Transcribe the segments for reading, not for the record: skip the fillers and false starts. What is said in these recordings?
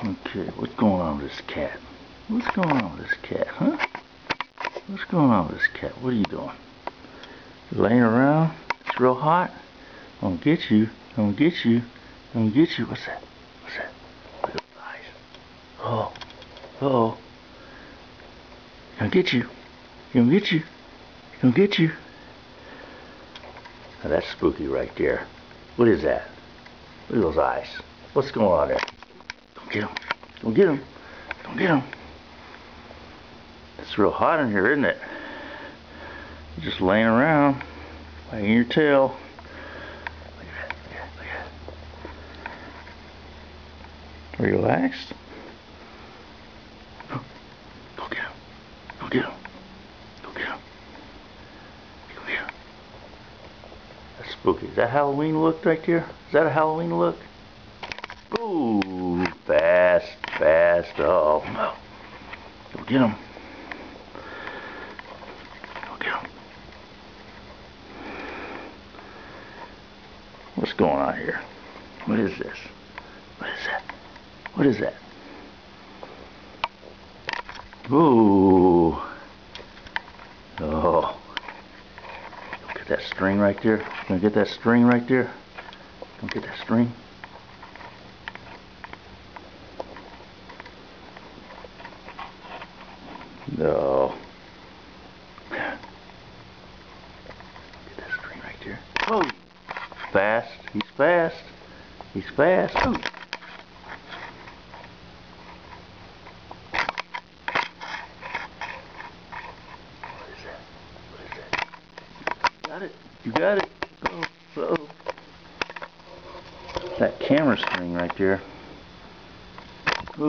Okay, what's going on with this cat? What's going on with this cat, huh? What's going on with this cat? What are you doing? You laying around? It's real hot? I'm gonna get you. I'm gonna get you. I'm gonna get you. What's that? What's that? Look at those eyes. Oh. Uh-oh. Gonna get you. Gonna get you. Gonna get you. Now that's spooky right there. What is that? Look at those eyes. What's going on there? Don't get him. Don't get him. Don't get him. It's real hot in here, isn't it? You're just laying around, wagging your tail. Look at that. Look at that. Look at that. Relaxed. Go get him. Go get him. Go get him. Go get him. That's spooky. Is that Halloween look right there? Is that a Halloween look? Ooh, fast, fast. Oh, no. Go get him. Go get him. What's going on here? What is this? What is that? What is that? Ooh. Oh. Look at that string right there. Gonna get that string right there? Gonna get that string? No. Get that string right there. Oh! Fast. He's fast. He's fast. Ooh. What is that? What is that? Got it. You got it. Oh, oh. That camera string right there. Ooh.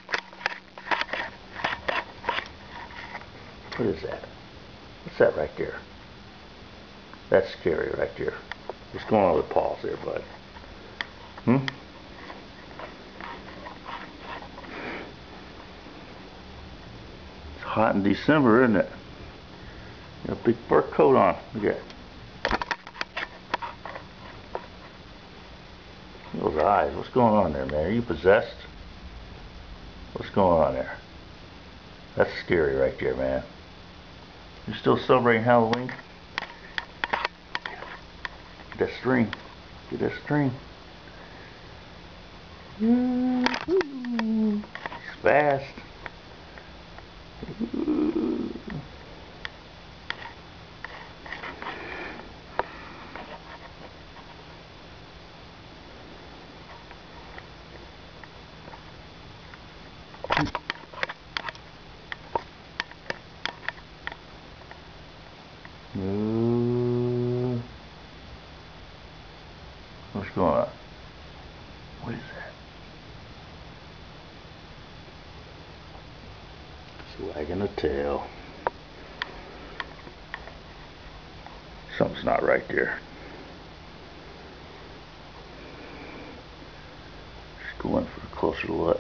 What is that? What's that right there? That's scary right there. What's going on with paws there, bud? Hmm? It's hot in December, isn't it? You got a big fur coat on. Look at that. Those eyes. What's going on there, man? Are you possessed? What's going on there? That's scary right there, man. You still celebrating Halloween? Get that string. Get that string. He's fast. What's going on? What is that? It's wagging a tail. Something's not right there. Just going for a closer look.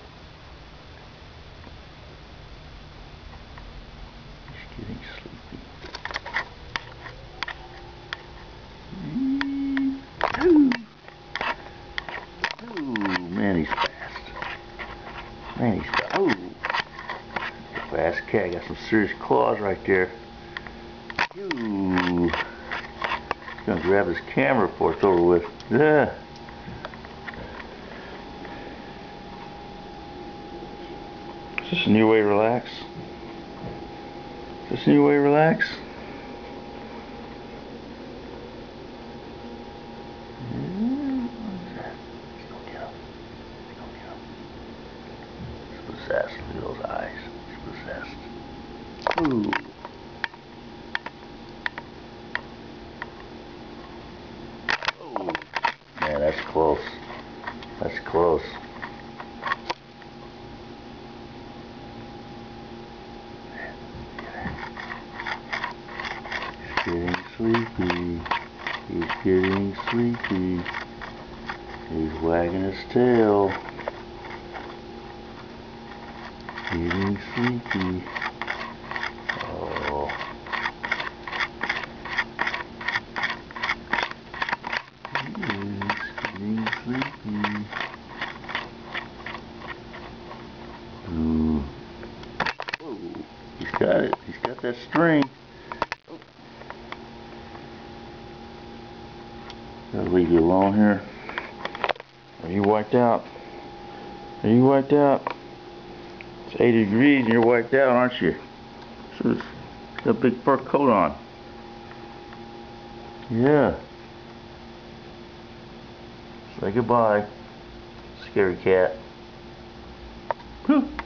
He's getting sleepy. Man, he's fast. Man, he's fast. Oh, fast cat. Got some serious claws right there. Ooh. He's gonna grab his camera before it's over with. Yeah. Is this a new way to relax? Is this a new way to relax? Possessed. Look at those eyes. He's possessed. Ooh. Oh. Man, that's close. That's close. He's getting sleepy. He's getting sleepy. He's wagging his tail. Getting sleepy. Oh. He is getting sleepy. got it. He's got that string. Gotta leave you alone here. Are you wiped out? Are you wiped out? It's 80 degrees and you're wiped out, aren't you? So it's got a big fur coat on. Yeah. Say goodbye, scary cat. Whew.